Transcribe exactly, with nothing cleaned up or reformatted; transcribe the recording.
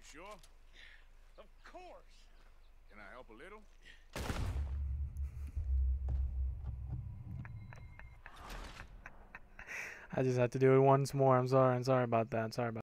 sure? Of course. Can I help a little? I just had to do it once more. I'm sorry. I'm sorry about that. Sorry about